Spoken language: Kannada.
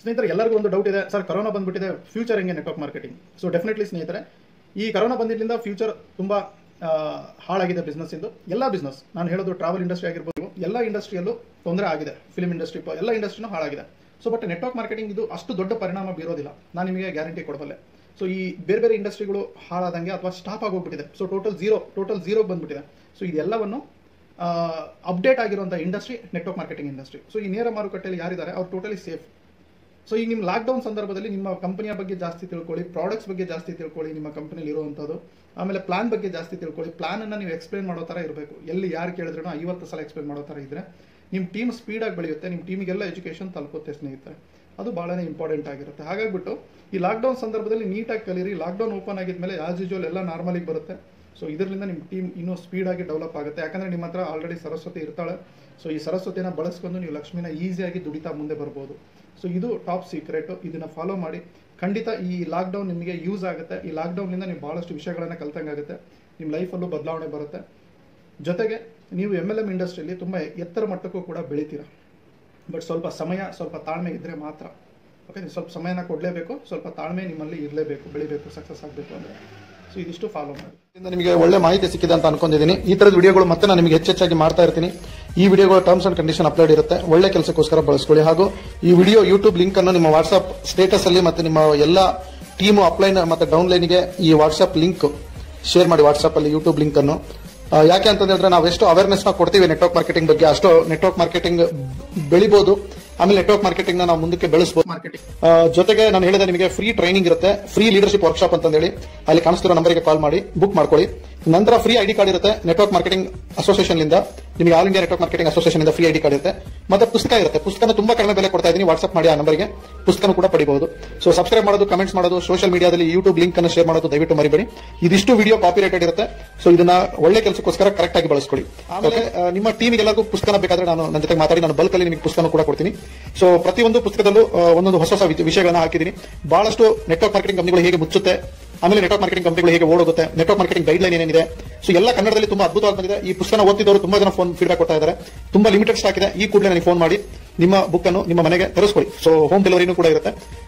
ಸ್ನೇಹಿತರೆ ಎಲ್ಲರಿಗೂ ಒಂದು ಡೌಟ್ ಇದೆ, ಸರ್ ಕರೋನಾ ಬಂದ್ಬಿಟ್ಟಿದೆ, ಫ್ಯೂಚರ್ ಹೆಂಗೆ ನೆಟ್ವರ್ಕ್ ಮಾರ್ಕೆಟಿಂಗ್? ಸೊ ಡೆಫಿನೆಟ್ಲಿ ಸ್ನೇಹಿತರೆ, ಈ ಕರೋನಾ ಬಂದಿದ್ದರಿಂದ ಫ್ಯೂಚರ್ ತುಂಬಾ ಹಾಳಾಗಿದೆ ಬಿಸ್ನೆಸ್ ಇಂದು. ಎಲ್ಲ ಬಿಸ್ನೆಸ್, ನಾನು ಹೇಳೋದು ಟ್ರಾವೆಲ್ ಇಂಡಸ್ಟ್ರಿ ಆಗಿರ್ಬೋದು, ಎಲ್ಲ ಇಂಡಸ್ಟ್ರಿಯಲ್ಲೂ ತೊಂದರೆ ಆಗಿದೆ, ಫಿಲ್ಮ್ ಇಂಡಸ್ಟ್ರಿ, ಎಲ್ಲ ಇಂಡಸ್ಟ್ರಿನೂ ಹಾಳಾಗಿದೆ. ಸೊ ಬಟ್ ನೆಟ್ವರ್ಕ್ ಮಾರ್ಕೆಟಿಂಗ್ ಇದು ಅಷ್ಟು ದೊಡ್ಡ ಪರಿಣಾಮ ಬೀರೋದಿಲ್ಲ, ನಾನು ನಿಮಗೆ ಗ್ಯಾರಂಟಿ ಕೊಡಬಲ್ಲೆ. ಸೊ ಈ ಬೇರೆ ಬೇರೆ ಇಂಡಸ್ಟ್ರಿಗಳು ಹಾಳಾದಂಗೆ ಅಥವಾ ಸ್ಟಾಪ್ ಆಗೋಗ್ಬಿಟ್ಟಿದೆ, ಸೊ ಟೋಟಲ್ ಝೀರೋ ಬಂದ್ಬಿಟ್ಟಿದೆ. ಸೊ ಇದೆಲ್ಲವನ್ನು ಅಪ್ಡೇಟ್ ಆಗಿರುವಂಥ industry network marketing industry. So ಈ ನೇರ ಮಾರುಕಟ್ಟೆಯಲ್ಲಿ ಯಾರಿದ್ದಾರೆ ಅವ್ರು ಟೋಟಲಿ ಸೇಫ್. ಸೊ ಈಗ ನಿಮ್ಮ ಲಾಕ್ಡೌನ್ ಸಂದರ್ಭದಲ್ಲಿ ನಿಮ್ಮ ಕಂಪನಿಯ ಬಗ್ಗೆ ಜಾಸ್ತಿ ತಿಳ್ಕೊಳ್ಳಿ, ಪ್ರಾಡಕ್ಟ್ಸ್ ಬಗ್ಗೆ ಜಾಸ್ತಿ ತಿಳ್ಕೊಳ್ಳಿ, ನಿಮ್ಮ ಕಂಪನಿಲಿ ಇರುವಂಥದ್ದು, ಆಮೇಲೆ ಪ್ಲಾನ್ ಬಗ್ಗೆ ಜಾಸ್ತಿ ತಿಳ್ಕೊಳ್ಳಿ. ಪ್ಲಾನನ್ನು ನೀವು ಎಕ್ಸ್ಪ್ಲೇನ್ ಮಾಡೋ ಥರ ಇರಬೇಕು. ಎಲ್ಲಿ ಯಾರು ಕೇಳಿದ್ರೂ 50 ಸಲ ಎಕ್ಸ್ಪ್ಲೇನ್ ಮಾಡೋ ಥರ ಇದ್ದರೆ ನಿಮ್ಮ ಟೀಮ್ ಸ್ಪೀಡಾಗಿ ಬೆಳೆಯುತ್ತೆ, ನಿಮ್ಮ ಟೀಮಿಗೆಲ್ಲ ಎಜುಕೇಷನ್ ತಲುಪುತ್ತೆ ಸ್ನೇಹಿತರೆ. ಅದು ಭಾಳನೇ ಇಂಪಾರ್ಟೆಂಟ್ ಆಗಿರುತ್ತೆ. ಹಾಗಾಗಿಬಿಟ್ಟು ಈ ಲಾಕ್ಡೌನ್ ಸಂದರ್ಭದಲ್ಲಿ ನೀಟಾಗಿ ಕಲೀರಿ. ಲಾಕ್ಡೌನ್ ಓಪನ್ ಆಗಿದ್ಮೇಲೆ ಆಸ್ ಯೂಶುವಲ್ ಎಲ್ಲ ನಾರ್ಮಲಿಗೆ ಬರುತ್ತೆ. ಸೊ ಇದರಿಂದ ನಿಮ್ಮ ಟೀಮ್ ಇನ್ನೂ ಸ್ಪೀಡಾಗಿ ಡೆವಲಪ್ ಆಗುತ್ತೆ. ಯಾಕಂದರೆ ನಿಮ್ಮ ಹತ್ರ ಆಲ್ರೆಡಿ ಸರಸ್ವತಿ ಇರ್ತಾಳೆ. ಸೊ ಈ ಸರಸ್ವತಿನ ಬಳಸ್ಕೊಂಡು ನೀವು ಲಕ್ಷ್ಮಿನ ಈಸಿಯಾಗಿ ದುಡಿತಾ ಮುಂದೆ ಬರ್ಬೋದು. ಸೊ ಇದು ಟಾಪ್ ಸೀಕ್ರೆಟು, ಇದನ್ನು ಫಾಲೋ ಮಾಡಿ. ಖಂಡಿತ ಈ ಲಾಕ್ಡೌನ್ ನಿಮಗೆ ಯೂಸ್ ಆಗುತ್ತೆ. ಈ ಲಾಕ್ಡೌನ್ನಿಂದ ನೀವು ಭಾಳಷ್ಟು ವಿಷಯಗಳನ್ನು ಕಲ್ತಂಗಾಗುತ್ತೆ, ನಿಮ್ಮ ಲೈಫಲ್ಲೂ ಬದಲಾವಣೆ ಬರುತ್ತೆ. ಜೊತೆಗೆ ನೀವು MLM ಇಂಡಸ್ಟ್ರಿಯಲ್ಲಿ ತುಂಬ ಎತ್ತರ ಮಟ್ಟಕ್ಕೂ ಕೂಡ ಬೆಳಿತೀರ. ಬಟ್ ಸ್ವಲ್ಪ ಸಮಯ, ಸ್ವಲ್ಪ ತಾಳ್ಮೆ ಇದ್ದರೆ ಮಾತ್ರ. ಓಕೆ, ನೀವು ಸ್ವಲ್ಪ ಸಮಯನ ಕೊಡಲೇಬೇಕು, ಸ್ವಲ್ಪ ತಾಳ್ಮೆ ನಿಮ್ಮಲ್ಲಿ ಇರಲೇಬೇಕು, ಬೆಳಿಬೇಕು, ಸಕ್ಸಸ್ ಆಗಬೇಕು ಅಂದರೆ. ಸೊ ಇದಿಷ್ಟು ಫಾಲೋ ಮಾಡಿ. ನಿಮಗೆ ಒಳ್ಳೆ ಮಾಹಿತಿ ಸಿಕ್ಕಿದೆ ಅಂತ ಅನ್ಕೊಂಡಿದ್ದೀನಿ. ಈ ಥರದ ವಿಡಿಯೋಗಳು ಮತ್ತೆ ನಾನು ನಿಮಗೆ ಹೆಚ್ಚೆಚ್ಚಾಗಿ ಮಾಡ್ತಾ ಇರ್ತೀನಿ. ಈ ವಿಡಿಯೋಗಳು ಟರ್ಮ್ಸ್ ಅಂಡ್ ಕಂಡೀಷನ್ ಅಪ್ಲೋಡ್ ಇರುತ್ತೆ, ಒಳ್ಳೆ ಕೆಲಸಕ್ಕೋಸ್ಕರ ಬಳಸ್ಕೊಳ್ಳಿ. ಹಾಗೂ ಈ ವಿಡಿಯೋ ಯೂಟ್ಯೂಬ್ ಲಿಂಕ್ ಅನ್ನು ನಿಮ್ಮ ವಾಟ್ಸ್ಆಪ್ ಸ್ಟೇಟಸ್ ಅಲ್ಲಿ ಮತ್ತೆ ನಿಮ್ಮ ಎಲ್ಲ ಟೀಮು ಅಪ್ಲೈನ್ ಮತ್ತೆ ಡೌನ್ಲೈನ್ಗೆ ಈ ವಾಟ್ಸ್ಆಪ್ ಲಿಂಕ್ ಶೇರ್ ಮಾಡಿ. ವಾಟ್ಸ್ಆಪ್ ಅಲ್ಲಿ ಯೂಟ್ಯೂಬ್ ಲಿಂಕ್ ಅನ್ನು ಯಾಕೆ ಅಂತ ಹೇಳಿದ್ರೆ ನಾವು ಎಷ್ಟು ಅವೇರ್ನೆಸ್ ನ ಕೊಡ್ತೀವಿ ನೆಟ್ವರ್ಕ್ ಮಾರ್ಕೆಟಿಂಗ್ ಬಗ್ಗೆ, ಅಷ್ಟು ನೆಟ್ವರ್ಕ್ ಮಾರ್ಕೆಟಿಂಗ್ ಬೆಳಿಬಹುದು. ಆಮೇಲೆ ನೆಟ್ವರ್ಕ್ ಮಾರ್ಕೆಟಿಂಗ್ ನಾವು ಮುಂದಕ್ಕೆ ಬೆಳೆಸಬಹುದು. ಮಾರ್ಕೆಟಿಂಗ್ ಜೊತೆಗೆ ನಾನು ಹೇಳಿದೆ ನಿಮಗೆ ಫ್ರೀ ಟ್ರೈನಿಂಗ್ ಇರುತ್ತೆ, ಫ್ರೀ ಲೀಡರ್ಶಿಪ್ ವರ್ಕ್ಶಾಪ್ ಅಂತ ಹೇಳಿ ಅಲ್ಲಿ ಕಾಣಿಸ್ತಿರೋ ನಂಬರ್ಗೆ ಕಾಲ್ ಮಾಡಿ ಬುಕ್ ಮಾಡ್ಕೊಳ್ಳಿ. ನಂತರ ಫ್ರೀ ID ಕಾರ್ಡ್ ಇರುತ್ತೆ ನೆಟ್ವರ್ಕ್ ಮಾರ್ಕೆಟಿಂಗ್ ಅಸೋಸಿಯೇಷನ್ ಇಂದ, ನಿಮಗೆ all India network marketing association ಇಂದ ಫ್ರೀ ID ಕಾರ್ಡ್ ಇರುತ್ತೆ. ಮತ್ತೆ ಪುಸ್ತಕ ಇರುತ್ತೆ, ಪುಸ್ತಕ ತುಂಬಾ ಕಡಿಮೆ ಬೆಲೆ ಕೊಡ್ತಾ ಇದ್ದೀನಿ. ವಾಟ್ಸ್ಆಪ್ ಮಾಡಿ ಆ ನಂಬರ್ಗೆ, ಪುಸ್ತಕ ಕೂಡ ಪಡಿಬಹುದು. ಸೊ ಸಬ್ಸ್ಕ್ರೈಬ್ ಮಾಡೋದು, ಕಮೆಂಟ್ಸ್ ಮಾಡೋದು, ಸೋಷಿಯಲ್ ಮೀಡಿಯಾದಲ್ಲಿ ಯೂಟ್ಯೂಬ್ ಲಿಂಕ್ ಅನ್ನು ಶೇರ್ ಮಾಡೋದು ದಯವಿಟ್ಟು ಮರಿಬೇಡಿ. ಇದಿಷ್ಟು ವಿಡಿಯೋ ಕಾಪಿರೈಟೆಡ್ ಇರುತ್ತೆ. ಸೊ ಇದನ್ನ ಒಳ್ಳೆ ಕೆಲಸಕ್ಕೋಸ್ಕರ ಕರೆಕ್ಟ್ ಆಗಿ ಬಳಸ್ಕೊಳ್ಳಿ. ಆಮೇಲೆ ನಿಮ್ಮ ಟೀಮಿಗೆ ಎಲ್ಲರಿಗೂ ಪುಸ್ತಕ ಬೇಕಾದ್ರೆ ನಾನು ನನ್ನ ಜೊತೆ ಮಾತಾಡಿ ನಾನು ಬಲ್ಕ್ ಅಲ್ಲಿ ನಿಮಗೆ ಪುಸ್ತಕ ಕೂಡ ಕೊಡ್ತೀನಿ. ಸೊ ಪ್ರತಿಯೊಂದು ಪುಸ್ತಕದಲ್ಲೂ ಒಂದೊಂದು ಹೊಸ ವಿಷಯಗಳನ್ನ ಹಾಕಿದ್ದೀನಿ. ಬಹಳಷ್ಟು ನೆಟ್ವರ್ಕ್ ಮಾರ್ಕೆಟಿಂಗ್ ಕಂಪನಿಗಳು ಹೇಗೆ ಮುಚ್ಚುತ್ತೆ, ಆಮೇಲೆ ನೆಟ್ವರ್ಕ್ ಮಾರ್ಕೆಟಿಂಗ್ ಕಂಪನಿಗಳು ಹೇಗೆ ಓಡೋಗುತ್ತೆ, ನೆಟ್ವರ್ಕ್ ಮಾರ್ಕೆಟಿಂಗ್ ಗೈಡ್ ಲೈನ್ ಏನಿದೆ, ಸೊ ಎಲ್ಲ ಕನ್ನಡದಲ್ಲಿ ತುಂಬಾ ಅದ್ಭುತವಾಗಿ ಬಂದಿದೆ. ಈ ಪುಸ್ತಕ ಓದಿದವರು ತುಂಬಾ ಜನ ಫೀಡ್ಬ್ಯಾಕ್ ಕೊಡ್ತಾ ಇದ್ದಾರೆ. ತುಂಬಾ ಲಿಮಿಟೆಡ್ ಸ್ಟಾಕ್ ಇದೆ. ಈ ಕೂಡಲೇ ನನಗೆ ಫೋನ್ ಮಾಡಿ ನಿಮ್ಮ ಬುಕ್ ಅನ್ನು ನಿಮ್ಮ ಮನೆಗೆ ತರಿಸ್ಕೊಳ್ಳಿ. ಸೊ ಹೋಮ್ ಡೆಲಿವರಿನೂ ಕೂಡ ಇರುತ್ತೆ.